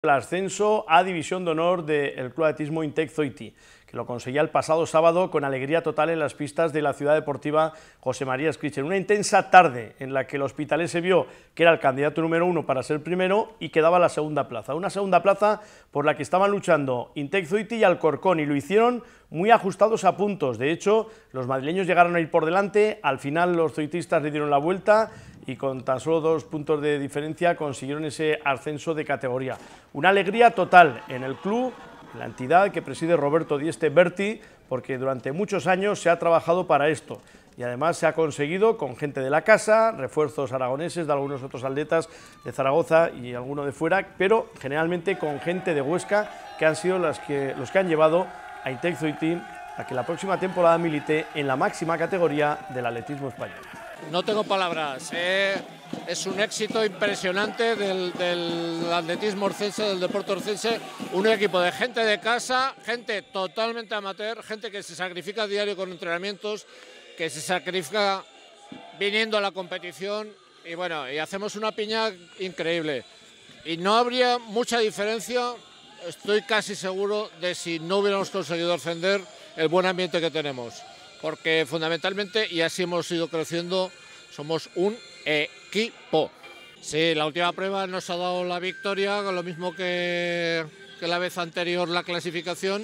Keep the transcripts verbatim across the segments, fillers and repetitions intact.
El ascenso a División de Honor del Club Atletismo Intec Zoiti, que lo conseguía el pasado sábado con alegría total en las pistas de la ciudad deportiva José María Escricher. Una intensa tarde en la que el Hospitalet se vio que era el candidato número uno para ser primero y quedaba la segunda plaza. Una segunda plaza por la que estaban luchando Intec Zoiti y Alcorcón, y lo hicieron muy ajustados a puntos. De hecho, los madrileños llegaron a ir por delante, al final los zoitistas le dieron la vuelta y con tan solo dos puntos de diferencia consiguieron ese ascenso de categoría. Una alegría total en el club, la entidad que preside Roberto Dieste Berti, porque durante muchos años se ha trabajado para esto y además se ha conseguido con gente de la casa, refuerzos aragoneses de algunos otros atletas de Zaragoza y alguno de fuera, pero generalmente con gente de Huesca, que han sido las que, los que han llevado a Intec Zoiti a que la próxima temporada milite en la máxima categoría del atletismo español. No tengo palabras, eh, es un éxito impresionante del, del atletismo orcense, del deporte orcense, un equipo de gente de casa, gente totalmente amateur, gente que se sacrifica a diario con entrenamientos, que se sacrifica viniendo a la competición y bueno, y hacemos una piña increíble. Y no habría mucha diferencia, estoy casi seguro, de si no hubiéramos conseguido ascender el buen ambiente que tenemos. Porque fundamentalmente, y así hemos ido creciendo, somos un equipo. Sí, la última prueba nos ha dado la victoria, lo mismo que, que la vez anterior la clasificación.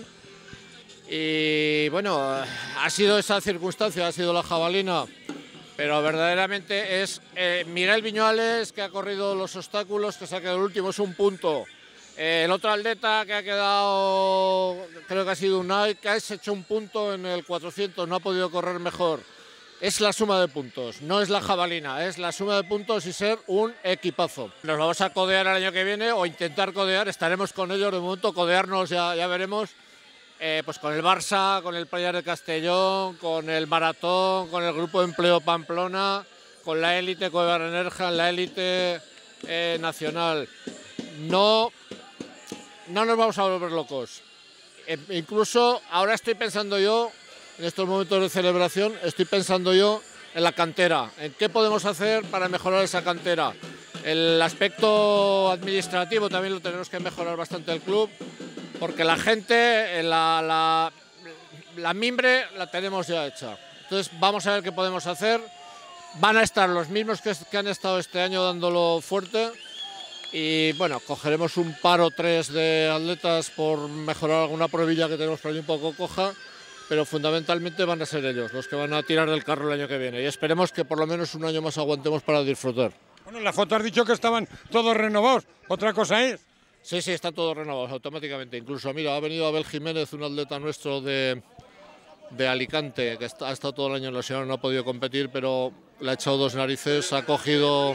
Y bueno, ha sido esa circunstancia, ha sido la jabalina, pero verdaderamente es eh, Miguel Viñuales, que ha corrido los obstáculos, que se ha quedado el último, es un punto. El otro atleta que ha quedado, creo que ha sido Unai, que ha hecho un punto en el cuatrocientos, no ha podido correr mejor. Es la suma de puntos, no es la jabalina, es la suma de puntos y ser un equipazo. Nos vamos a codear el año que viene o intentar codear, estaremos con ellos, de momento codearnos ya, ya veremos, eh, pues con el Barça, con el Playar de Castellón, con el Maratón, con el Grupo de Empleo Pamplona, con la élite, con Enerja, la élite eh, nacional. No... No nos vamos a volver locos. E incluso ahora estoy pensando yo, en estos momentos de celebración, estoy pensando yo en la cantera, en qué podemos hacer para mejorar esa cantera. El aspecto administrativo también lo tenemos que mejorar bastante el club, porque la gente, la, la, la mimbre la tenemos ya hecha. Entonces vamos a ver qué podemos hacer. Van a estar los mismos que, que han estado este año dándolo fuerte. Y bueno, cogeremos un par o tres de atletas por mejorar alguna pruebilla que tenemos por ahí un poco coja, pero fundamentalmente van a ser ellos los que van a tirar del carro el año que viene y esperemos que por lo menos un año más aguantemos para disfrutar. Bueno, en la foto has dicho que estaban todos renovados, ¿otra cosa es? Sí, sí, están todos renovados automáticamente. Incluso, mira, ha venido Abel Jiménez, un atleta nuestro de, de Alicante, que está, ha estado todo el año en la Sierra, no ha podido competir, pero le ha echado dos narices, ha cogido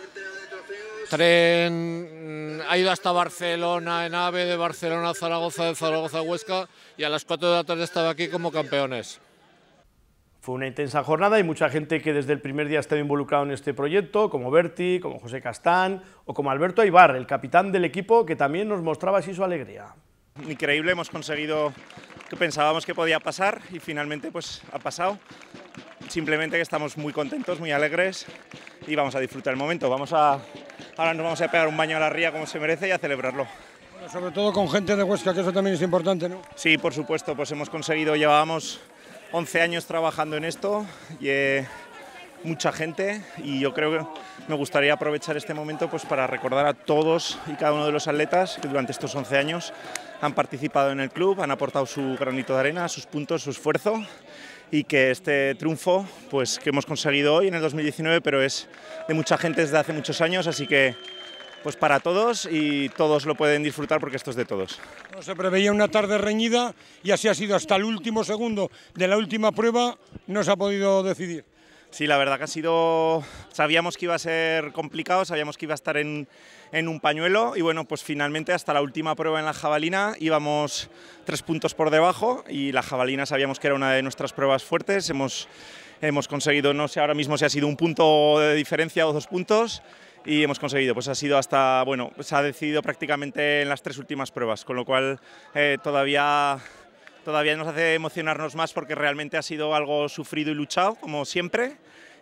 tren, ha ido hasta Barcelona en AVE, de Barcelona a Zaragoza, de Zaragoza a Huesca, y a las cuatro de la tarde estaba aquí como campeones. Fue una intensa jornada y mucha gente que desde el primer día ha estado involucrado en este proyecto, como Berti, como José Castán o como Alberto Aybar, el capitán del equipo, que también nos mostraba así su alegría. Increíble, hemos conseguido que pensábamos que podía pasar y finalmente pues ha pasado. Simplemente que estamos muy contentos, muy alegres y vamos a disfrutar el momento. Vamos a, ahora nos vamos a pegar un baño a la ría como se merece y a celebrarlo. Bueno, sobre todo con gente de Huesca, que eso también es importante, ¿no? Sí, por supuesto, pues hemos conseguido, llevábamos once años trabajando en esto y eh, mucha gente, y yo creo que me gustaría aprovechar este momento pues para recordar a todos y cada uno de los atletas que durante estos once años han participado en el club, han aportado su granito de arena, sus puntos, su esfuerzo, y que este triunfo pues, que hemos conseguido hoy en el dos mil diecinueve, pero es de mucha gente desde hace muchos años, así que pues para todos y todos lo pueden disfrutar porque esto es de todos. No se preveía una tarde reñida y así ha sido hasta el último segundo de la última prueba, no se ha podido decidir. Sí, la verdad que ha sido, sabíamos que iba a ser complicado, sabíamos que iba a estar en, en un pañuelo y bueno, pues finalmente hasta la última prueba en la jabalina íbamos tres puntos por debajo y la jabalina sabíamos que era una de nuestras pruebas fuertes, hemos, hemos conseguido, no sé ahora mismo si ha sido un punto de diferencia o dos puntos y hemos conseguido, pues ha sido hasta, bueno, se ha decidido prácticamente en las tres últimas pruebas, con lo cual eh, todavía... Todavía nos hace emocionarnos más porque realmente ha sido algo sufrido y luchado, como siempre,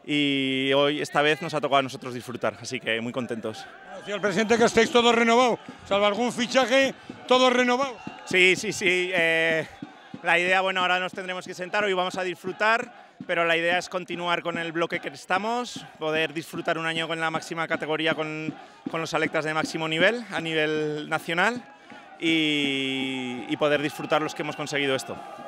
y hoy, esta vez, nos ha tocado a nosotros disfrutar, así que muy contentos. Decía el presidente que estáis todos renovados, salvo algún fichaje, todos renovados. Sí, sí, sí. Eh, la idea, bueno, ahora nos tendremos que sentar, hoy vamos a disfrutar, pero la idea es continuar con el bloque que estamos, poder disfrutar un año con la máxima categoría, con, con los atletas de máximo nivel, a nivel nacional, y, y poder disfrutar los que hemos conseguido esto.